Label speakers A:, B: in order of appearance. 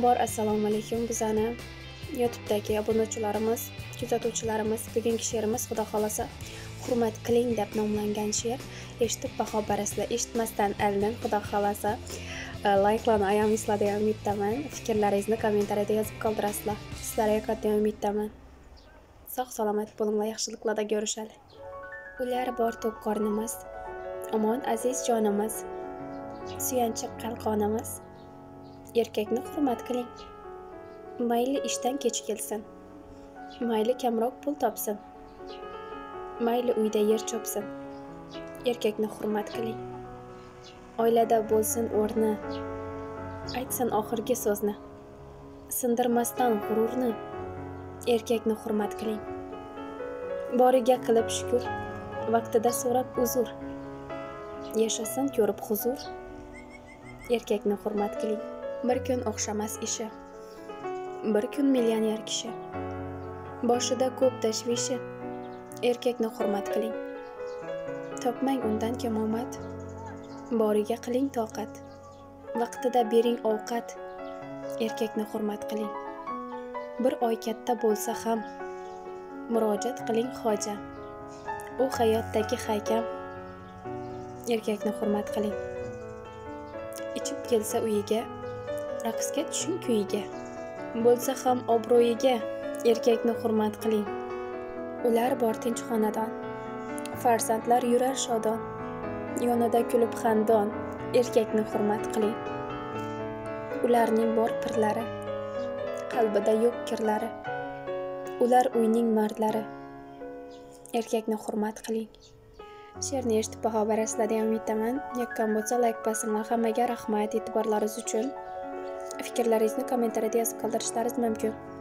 A: Avvalambor assalomu alaykum bizani YouTube'dagi obunachilarimiz, kuzatuvchilarimiz. Bugungi she'rimiz Xudo xolasa hurmat qiling deb nomlangan she'r. Eshitib baho berasizlar, eshitmasdan aldin. Xudo xolasa like'larni ayamasizlar degan umiddaman. Fikrlaringizni kommentariyada yozib qoldirasizlar. Sizlarga katta umiddaman. Sog' salomat bo'linglar, yaxshiliklarda ko'rishaylik. Ular bor to'q qornimiz, omon aziz jonimiz, suyanchiq qalqonimiz. Erkakni hurmat qiling. Mayli ishdan kech kelsin, mayli kamroq pul topsin, mayli uyda yer chopsin. Erkakni hurmat qiling. Oilada bo'lsin o'rni, aytsin oxirgi so'zni, sindirmasdan g'ururni. Erkakni hurmat qiling. Boriga qilib shukr, vaqtida so'rab uzr, yashasin ko'rib huzur. Erkakni hurmat qiling. Bir kun o'xshamas ishi, bir kun millioner kishi, boshida ko'p tashvishi. Erkakni hurmat qiling. Topmang undan kamomad, boriga qiling toqat, vaqtida bering ovqat. Erkakni hurmat qiling. Bir oy katta bo'lsa ham murojaat qiling xoja, u hayotdagi hakam. Erkakni hurmat qiling. Ichib kelsa uyiga, raqsga tushing kuyiga, bo'lsa ham obro'yiga. Erkakni hurmat qiling. Ular bor tinch xonadon, farzandlar yurar shodon, yonida kulib xandon. Erkakni hurmat qiling. Ularning bor pirlari, qalbida yo'q kirlari, ular uyning mardlari. Erkakni hurmat qiling. She'rni eshitib baho berasizlar degan umiddaman. Yoqqan bo'lsa like bosinglar. Hammaga rahmat e'tiborlaringiz uchun. Fikrlaringizni kommentariyada yozib qoldirishlaringiz mumkin.